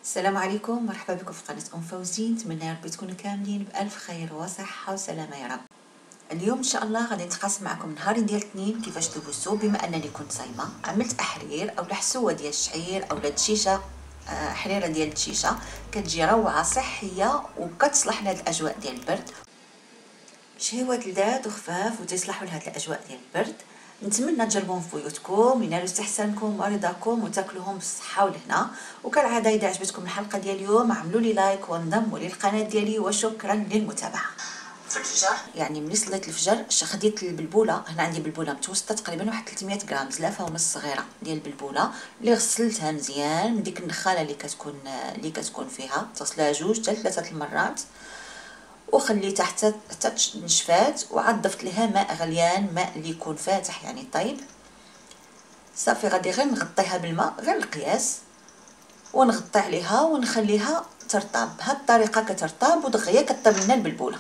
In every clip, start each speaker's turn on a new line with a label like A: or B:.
A: السلام عليكم، مرحبا بكم في قناة فوزي. نتمنى يا ربي تكونوا كاملين بألف خير وصحة وسلامة يا رب. اليوم إن شاء الله غادي نتقاسم معكم نهاري ديال الاثنين كيفاش تبوسو. بما أنني كنت صايمة عملت أحرير أو حسوة ديال الشعير أو الدشيشة، حريرة ديال الدشيشة كتجي روعة صحية وكتصلح لهاد الأجواء ديال البرد. شهيوات لذاذ وخفاف وتصلحوا لهاد الأجواء ديال البرد. نتمنى تجربوهم في بيوتكم ينالوا استحسانكم ورضاكم وتاكلوهم بالصحه والهنا. وكالعاده اذا عجبتكم الحلقه ديال اليوم عملوا لي لايك وانضموا للقناه ديالي وشكرا للمتابعه. في الفجر يعني ملي صليت الفجر خديت البلبوله. هنا عندي بلبوله متوسطه تقريبا واحد 300 غرام، زلافه ونص صغيره ديال البلبوله اللي غسلتها مزيان من ديك النخاله اللي كتكون فيها، تصلها 2 حتى 3 المرات وخليتها حتى نشفات وعضفت لها ماء غليان، ماء اللي يكون فاتح يعني طيب. صافي غادي غير نغطيها بالماء غير القياس ونغطي عليها ونخليها ترطاب بهذه الطريقه. كترطاب ودغيا كطيب لنا البلبوله.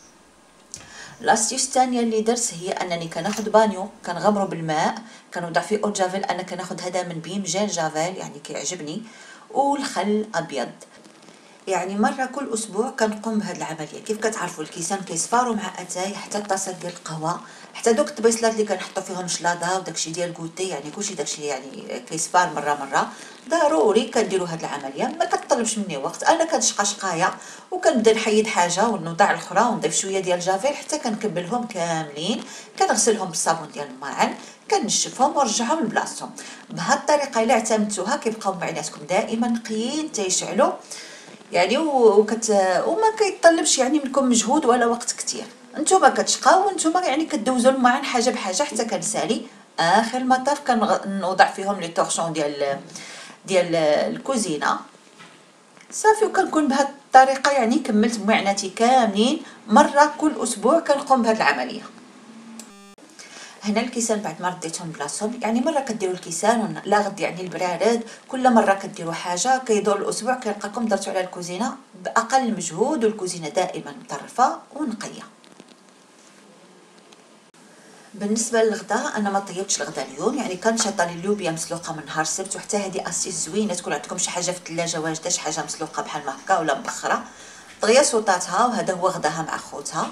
A: لاستيس الثانيه اللي درت هي انني كناخذ بانيو كنغمرو بالماء، كنوضع فيه اول جافيل. انا كناخذ هذا من بيم جيل جافيل يعني كيعجبني، والخل ابيض. يعني مره كل اسبوع كنقوم بهذه العمليه. كيف كتعرفوا الكيسان كيصفاروا مع اتاي حتى الطاسه ديال القهوه، حتى دوك الطبيصلات اللي كنحطوا فيهم شلاضه وداكشي ديال كوتي، يعني كلشي داكشي يعني كيصفار مره ضروري كنديروا هذه العمليه. ما كتطلبش مني وقت، انا كنشقى شقايه وكنبدا نحيد حاجه ونوضع الاخرى ونضيف شويه ديال الجافيل حتى كنكبلهم كاملين. كنغسلهم بالصابون ديال الماعن، كنشفهم ونرجعهم لبلاصتهم. بهذه الطريقه الا اعتمدتوها كيبقاو معيناتكم دائما نقيين تيشعلوا يعني وما كيطلبش يعني منكم مجهود ولا وقت كتير. نتوما كتشقاو وانتوما يعني كدوزوا الماعن حاجه بحاجه حتى كنسالي. اخر المطاف كنوضع فيهم لي طورشون ديال الكوزينه. صافي وكنكون بهذه الطريقه يعني كملت معاناتي كاملين. مره كل اسبوع كنقوم بهذه العمليه. هنا الكيسان بعد ما رديتهم بلاصتهم، يعني مره كديروا الكيسان لا غد يعني البرارد، كل مره كديروا حاجه كيدور الاسبوع كيلقاكم درتوا على الكوزينه باقل مجهود، والكوزينه دائما مطرفه ونقيه. بالنسبه للغداء انا ما طيبتش الغداء اليوم، يعني كنشط لي اللوبيا مسلوقه من نهار السبت، وحتى هذه اسيس زوينه تكون عندكم شي حاجه في الثلاجه واجده، شي حاجه مسلوقه بحال ما هكا ولا مبخره. دغيا صوطاتها وهذا هو غداها مع خوتها.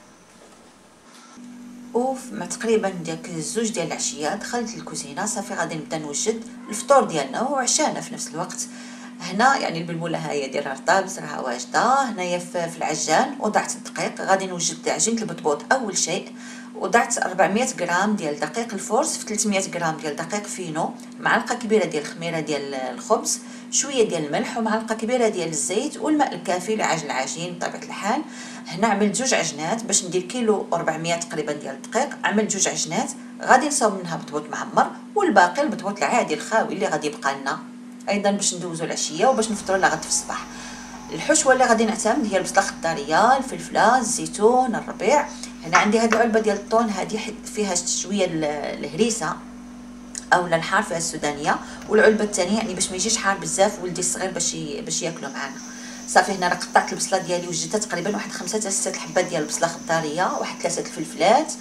A: مع تقريبا ديك 2 ديال العشيه دخلت للكوزينه. صافي غادي نبدا نوجد الفطور ديالنا وعشانا في نفس الوقت. هنا يعني البلبوله هاهي ديالها رطابت راها واجده. هنايا في العجان وضعت الدقيق. غادي نوجد عجينه البطبوط. اول شيء وضعت 400 غرام ديال دقيق الفورس في 300 غرام ديال دقيق فينو، معلقه كبيره ديال الخميره ديال الخبز، شويه ديال الملح ومعلقه كبيره ديال الزيت والماء الكافي لعجن العجين بطبيعه الحال. هنا عملت 2 عجنات باش ندير كيلو و400 تقريبا ديال الدقيق. عملت 2 عجنات غادي نصاوب منها بطبوط معمر، والباقي البطبوط العادي الخاوي اللي غادي يبقى لنا ايضا باش ندوزو العشيه وباش نفطروا لغد في الصباح. الحشوه اللي غادي نعتمد هي البصله الخضاريه، الفلفله، الزيتون، الربيع. هنا عندي هذه العلبه ديال الطون، هذه فيها شويه الهريسه او الحار فيها السودانيه، والعلبه الثانيه يعني باش ما يجيش حار بزاف ولدي الصغير باش ياكلوا معنا. صافي هنا راه قطعت البصله ديالي وجدتها تقريبا واحد 5 حتى 6 حبات ديال البصله خضاريه، واحد 3 الفلفلات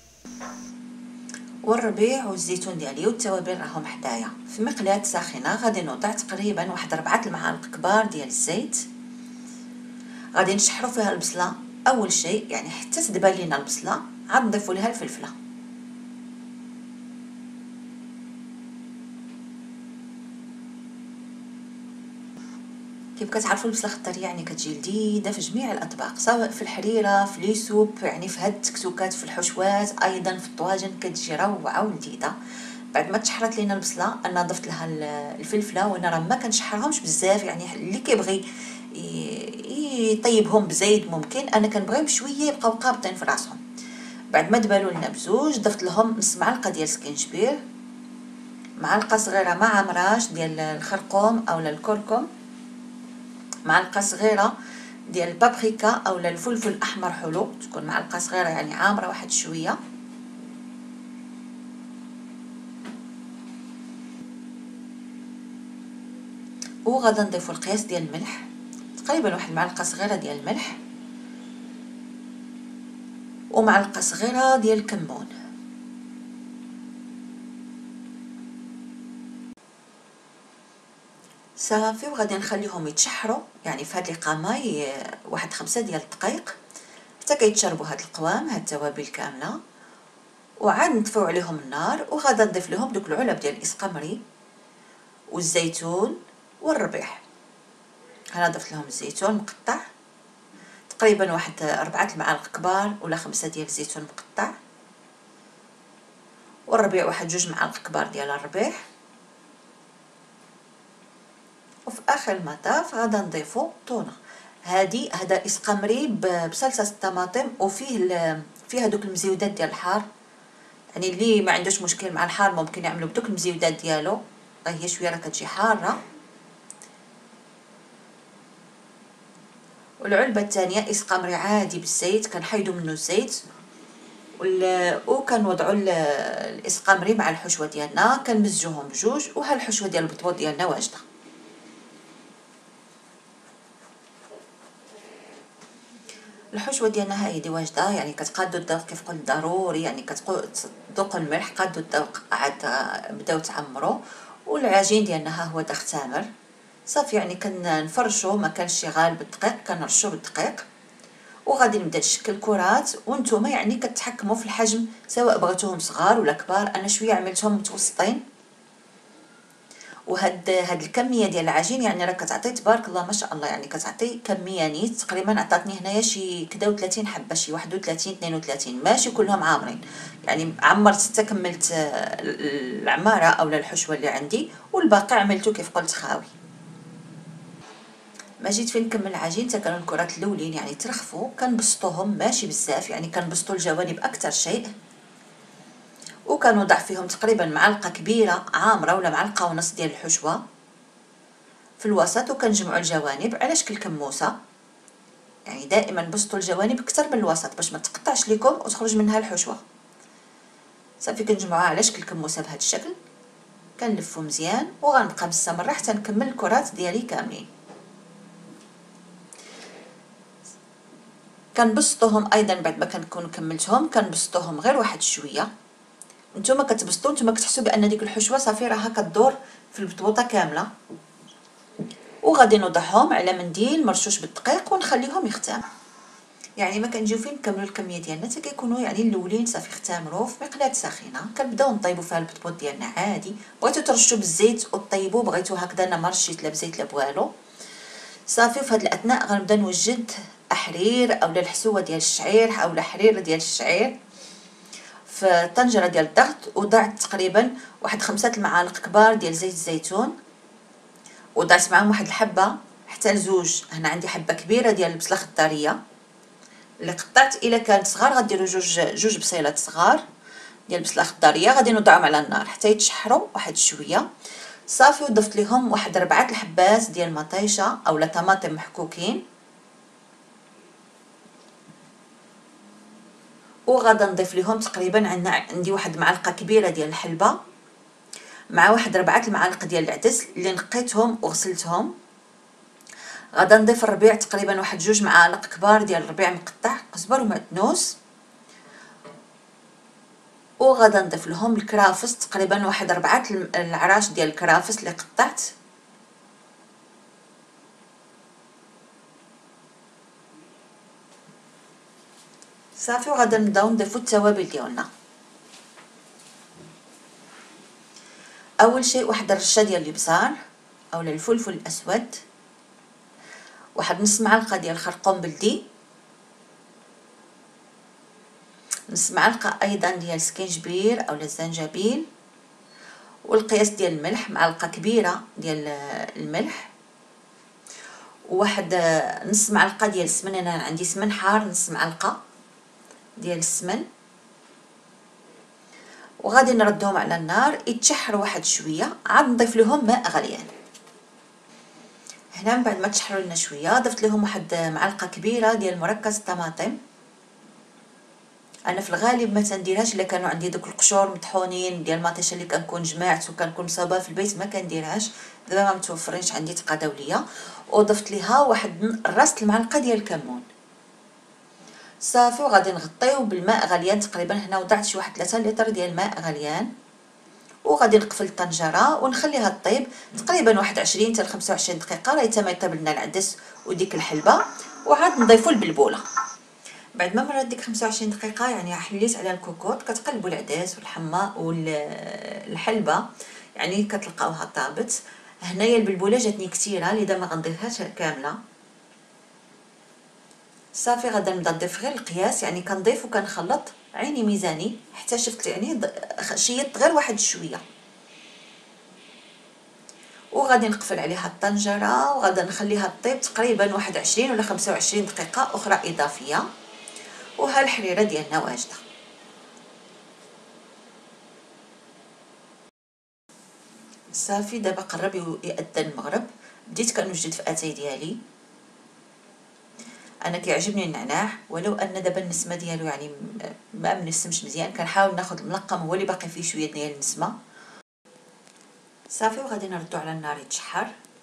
A: والربيع والزيتون ديالي والتوابل راهم حدايا. في مقلاة ساخنه غادي نوضع تقريبا واحد 4 المعالق كبار ديال الزيت. غادي نشحروا فيها البصله اول شيء يعني حتى تدبل لينا البصله، عاد نضيفوا لها الفلفله. كيف كتعرفوا البصله الخضاريه يعني كتجي لذيذه في جميع الاطباق، سواء في الحريره في لي سوب، يعني في هاد التكتوكات، في الحشوات، ايضا في الطواجن كتجي روعه ولذيذه. بعد ما تشحرت لينا البصله انا ضفت لها الفلفله، وانا راه ما كنشحرهمش بزاف، يعني اللي كيبغي يطيبهم بزيت ممكن، انا كنبغيهم شويه يبقاو قابطين في راسهم. بعد ما دبالوا لنا بزوج ضفت لهم نص معلقه ديال سكينجبير، معلقه صغيره مع مراش ديال الخرقوم او الكركم، معلقه صغيره ديال البابريكا او الفلفل الاحمر حلو، تكون معلقه صغيره يعني عامره واحد شويه. وغادا نضيفوا القياس ديال الملح، تقريبا واحد معلقه صغيره ديال الملح ومعلقه صغيره ديال الكمون. صافي وغادي نخليهم يتشحروا يعني في هاد القامه واحد 5 ديال الدقائق حتى كيتشربوا هاد القوام، هاد التوابل كامله. وعاد نطفيو عليهم النار وغادا نضيف لهم دوك العلب ديال الاسقمري والزيتون والربيع. انا ضفت لهم الزيتون مقطع تقريبا واحد 4 المعالق كبار ولا 5 ديال الزيتون مقطع، والربيع واحد 2 معالق كبار ديال الربيع. وفي اخر المطاف غادا نضيفو طونه. هذا اسقمري بصلصه الطماطم فيه دوك المزيودات ديال الحار، يعني اللي ما عندوش مشكل مع الحار ممكن يعملوا بدوك المزيودات ديالو، هي شويه راه كتجي حاره. والعلبه الثانيه اسقمري عادي بالزيت، كنحيدوا منه الزيت وكنوضعوا الاسقمري مع الحشوه ديالنا، كنمزجوهم بجوج. وها الحشوه ديال البطبوط ديالنا واجده. الحشوه ديالنا هايدي واجده، يعني كتقادوا الذوق كيف قلت ضروري، يعني كتذوقوا الملح، قادوا الذوق عاد بداو تعمروا. والعجين ديالنا ها هو دا اختمر صافي، يعني كنفرشوا ما كانش شي غالب بالدقيق، كنرشوا بالدقيق. وغادي نبدا نشكل كرات، وانتم يعني كتحكموا في الحجم سواء بغيتوهم صغار ولا كبار. انا شويه عملتهم متوسطين. وهاد الكميه ديال العجين يعني راه كتعطي تبارك الله ما شاء الله، يعني كتعطي كميه نيت تقريبا عطاتني هنايا شي كدا 30 حبه، شي 31 32، ماشي كلهم عامرين، يعني عمرت حتى كملت العماره اولا الحشوه اللي عندي، والباقي عملته كيف قلت خاوي. ما جيت فين نكمل العجين حتى كانوا الكرات الاولين يعني ترخفوا، كنبسطوهم ماشي بزاف، يعني كنبسطوا الجوانب اكثر شيء. وكنوضع فيهم تقريبا معلقه كبيره عامره ولا معلقه ونص ديال الحشوه في الوسط، وكنجمعوا الجوانب على شكل كموسه. يعني دائما بسطوا الجوانب اكثر من الوسط باش ما تقطعش لكم وتخرج منها الحشوه. صافي كنجمعوها على شكل كموسه بهذا الشكل، كنلفو مزيان وغنبقى مستمره حتى نكمل الكرات ديالي كاملين. كنبسطوهم ايضا بعد ما كنكون كملتهم، كنبسطوهم غير واحد شويه. نتوما كتبسطوا، نتوما كتحسوا بان ديك الحشوه صافي راها كدور في البطبوطه كامله. وغادي نوضعهم على منديل مرشوش بالدقيق ونخليهم يختاموا. يعني ما كنجيو فين نكملوا الكميه ديالنا حتى كيكونوا يعني الاولين صافي اختامروا في مقلاة ساخنه. كنبداو نطيبوا فيها البطبوط ديالنا عادي، بغيتو ترشوا بالزيت وطيبوا، بغيتو هكذا انا ما رشيت لا بزيت لا بوالو. صافي في هذا الاثناء غنبدا نوجد احرير اولا الحسوه ديال الشعير اولا حرير ديال الشعير في الطنجره ديال الضغط. وضعت تقريبا واحد 5 المعالق كبار ديال زيت الزيتون، وضعت معهم واحد الحبه حتى لزوج. هنا عندي حبه كبيره ديال البصله خضاريه اللي قطعت، الا كانت صغار غديروا جوج بصيلات صغار ديال البصله خضاريه. غادي نوضعهم على النار حتى يتشحروا واحد شويه. صافي وضفت لهم واحد 4 الحبات ديال مطيشه اولا طماطم محكوكين. وغادا نضيف لهم تقريبا عندي واحد معلقه كبيره ديال الحلبه مع واحد 4 المعالق ديال العدس اللي نقيتهم وغسلتهم. غادا نضيف الربيع تقريبا واحد 2 معالق كبار ديال الربيع مقطع قزبر ومعدنوس. وغادا نضيف لهم الكرافس تقريبا واحد 4 العراش ديال الكرافس اللي قطعت. صافي وغادا نبداو نضيفو التوابل ديالنا. اول شيء واحد الرشه ديال الابزار اولا الفلفل الاسود، واحد نص معلقه ديال الخرقوم بلدي، نص معلقه ايضا ديال السكينجبير اولا الزنجبيل، والقياس ديال الملح معلقه كبيره ديال الملح، وواحد نص معلقه ديال السمن. انا عندي سمن حار نص معلقه ديال السمن. وغادي نردهم على النار يتشحروا واحد شويه، عاد نضيف لهم ماء غليان. هنا من بعد ما تشحروا لنا شويه ضفت لهم واحد معلقه كبيره ديال مركز الطماطم. انا في الغالب ما تنديرهاش الا كانوا عندي دوك القشور مطحونين ديال المطيشه اللي كنكون جمعت وكنكون مصابه في البيت، ما كنديرهاش دابا ما متوفرينش عندي تقادوليه. وضفت ليها واحد راس المعلقه ديال الكمون. صافي وغادي نغطيو بالماء غليان تقريبا. هنا وضعت شي واحد 3 لتر ديال الماء غليان، وغادي نقفل الطنجره ونخليها طيب تقريبا واحد 20 حتى 25 دقيقه لغايه ما يطيب لنا العدس وديك الحلبه، وعاد نضيفوا البلبوله. بعد ما مرات ديك 25 دقيقه يعني حليت على الكوكوط، كتقلبوا العدس والحماء والحلبه يعني كتلقاوها طابت. هنايا البلبوله جاتني كثيره لذا ما غنضيفهاش كامله. صافي غادا نبدا نضيف غير القياس، يعني كنضيف وكنخلط عيني ميزاني حتى شفت يعني شيطت غير واحد شويه، وغادي نقفل عليها الطنجره وغادا نخليها طيب تقريبا واحد 20 ولا 25 دقيقه اخرى اضافيه. وها الحريره ديالنا واجده. صافي دابا قرب يأذن المغرب، بديت كنوجد في اتاي ديالي. انا كيعجبني النعناع ولو ان دابا النسمه ديالو يعني ما منسمش مزيان، كنحاول ناخذ الملقم هو اللي باقي فيه شويه ديال النسمه. صافي وغادي نردو على النار يتشحر.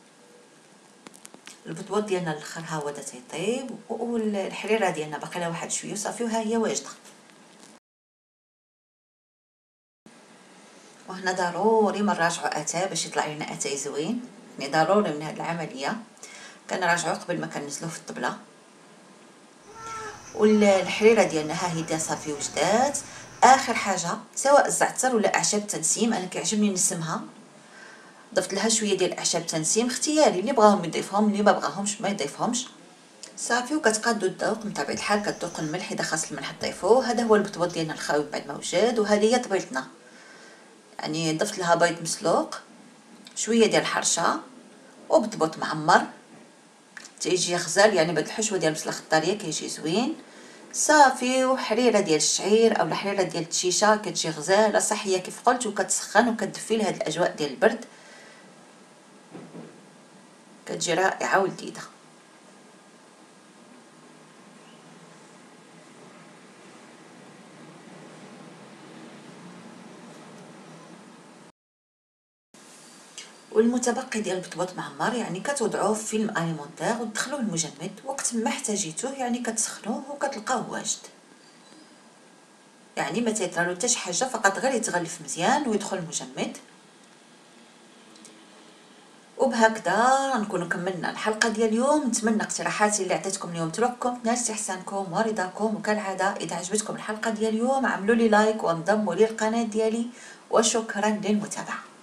A: البطبوط ديالنا الاخر ها هو دا تيطيب، والحريره ديالنا باقي لها واحد شويه صافي وها هي واجده. وهنا ضروري ما نراجعوا اتاي باش يطلع لنا اتاي زوين، يعني ضروري من هذه العمليه كنراجعوا قبل ما كننزلوه في الطبله. والحريره ديالنا ها هي صافي وجدات. اخر حاجه سواء الزعتر ولا اعشاب التنسيم، انا كيعجبني نسمها، ضفت لها شويه ديال اعشاب التنسيم اختياري، اللي بغاهم يضيفهم اللي ما بغاهمش ما يضيفهمش. صافي وكتقادوا الذوق من طبيعه الحال، كتذوقوا الملح اذا خاص الملح طيفوه. هذا هو البطبوط ديالنا الخاوي بعد ما وجد. وهذه هي طبيلتنا، يعني ضفت لها بيض مسلوق، شويه ديال الحرشه، وبطبوط معمر تيجي غزال، يعني بهاد الحشوه ديال البصله الخضاريه كيجي زوين. صافي وحريره ديال الشعير او حريره ديال التشيشه كتجي غزاله صحيه كيف قلت، وكتسخن وكتدفي لهاد الاجواء ديال البرد، كتجي رائعه ولذيذه. والمتبقي ديال البطبوط معمر يعني كتوضعوه في فيلم اليمونتير وتدخلوه المجمد وقت ما احتاجيتوه، يعني كتسخنوه وكتلقاوه واجد، يعني ما تيطرالو حتى شي حاجه، فقط غير يتغلف مزيان ويدخل المجمد. وبهكذا نكونوا كملنا الحلقه ديال اليوم. نتمنى اقتراحاتي اللي عطيتكم اليوم تلوكم نال استحسانكم ورضاكم، وكالعاده اذا عجبتكم الحلقه ديال اليوم عملوا لي لايك وانضموا للقناه ديالي، وشكرا للمتابعه.